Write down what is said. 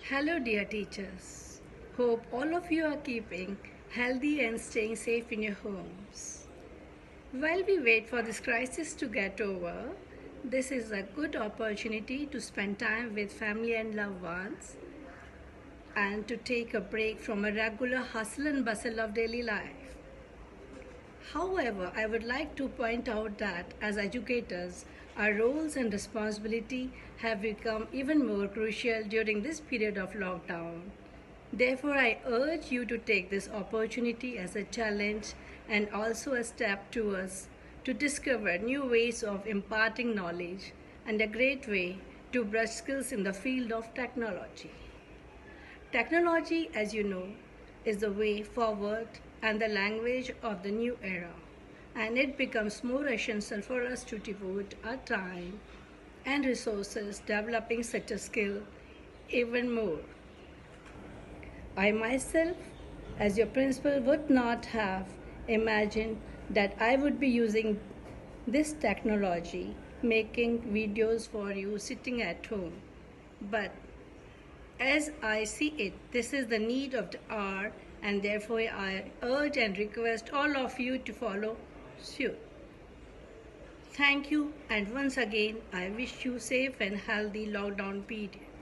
Hello, dear teachers. Hope all of you are keeping healthy and staying safe in your homes. While we wait for this crisis to get over, this is a good opportunity to spend time with family and loved ones and to take a break from a regular hustle and bustle of daily life. However, I would like to point out that as educators, our roles and responsibility have become even more crucial during this period of lockdown. Therefore, I urge you to take this opportunity as a challenge and also a step towards to discover new ways of imparting knowledge and a great way to brush skills in the field of technology. Technology, as you know, is the way forward and the language of the new era, and it becomes more essential for us to devote our time and resources developing such a skill even more. I myself, as your principal, would not have imagined that I would be using this technology, making videos for you sitting at home. But as I see it, this is the need of the hour, and therefore I urge and request all of you to follow suit. Thank you, and once again, I wish you safe and healthy lockdown period.